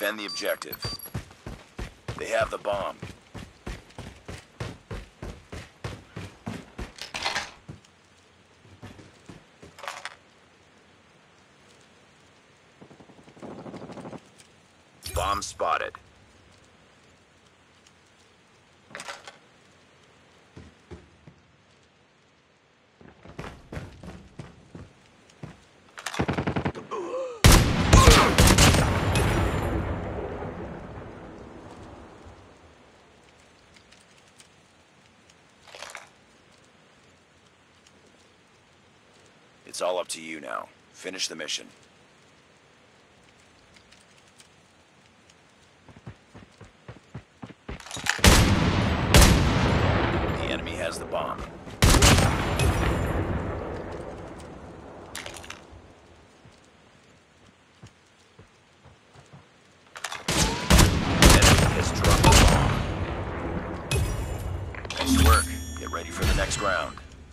Defend the objective. They have the bomb. Bomb spotted. It's all up to you now. Finish the mission. The enemy has the bomb. The enemy has dropped the bomb. Nice work. Get ready for the next round.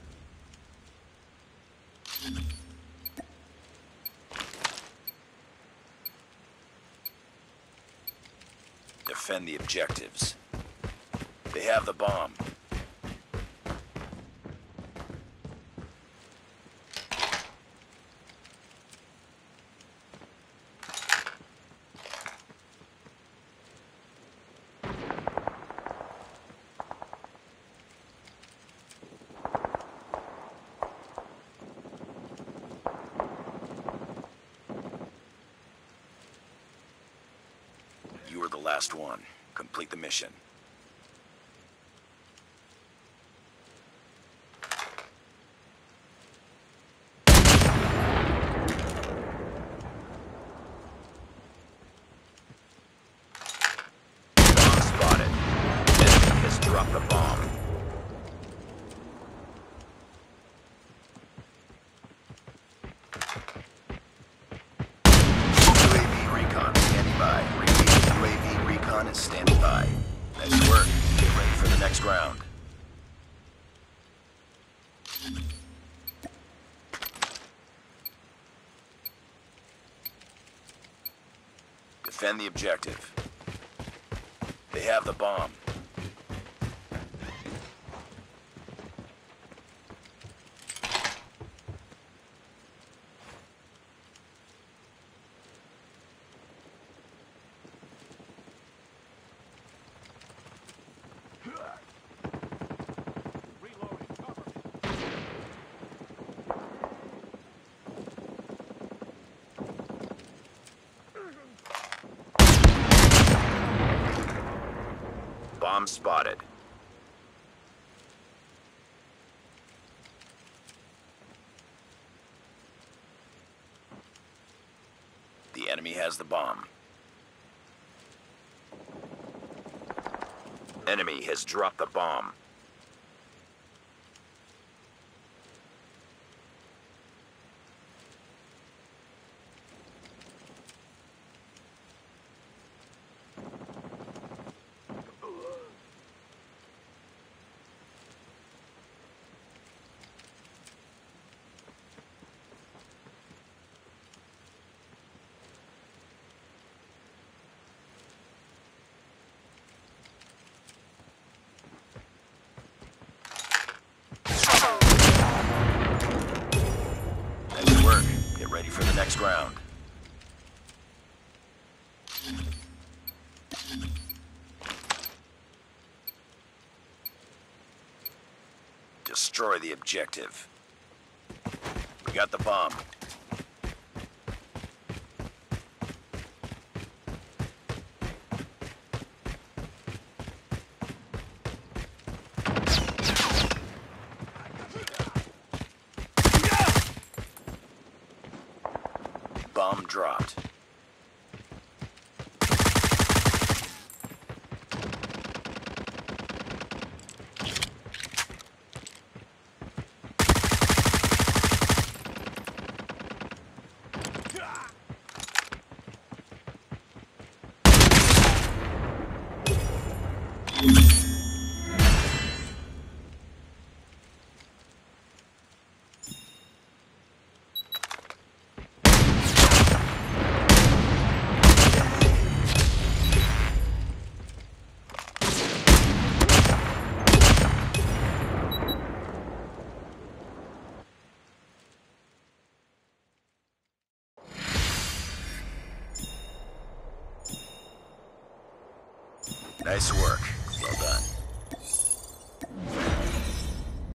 Defend the objectives. They have the bomb. You are the last one. Complete the mission. Bomb spotted. Enemy has dropped the bomb. UAV recon standing by. UAV recon is standing by. Nice work. Get ready for the next round. Defend the objective. They have the bomb. Bomb spotted. The enemy has the bomb. Enemy has dropped the bomb. Nice work. Get ready for the next round. Destroy the objective. We got the bomb. Bomb dropped. Nice work.